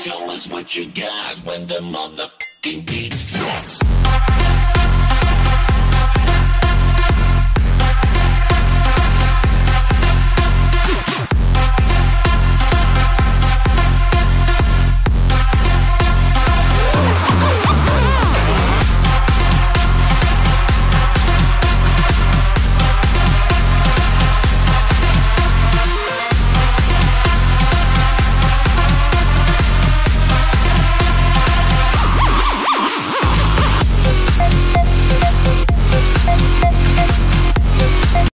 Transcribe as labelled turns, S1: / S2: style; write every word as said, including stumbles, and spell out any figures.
S1: Show us what you got when the motherfucking beat drops.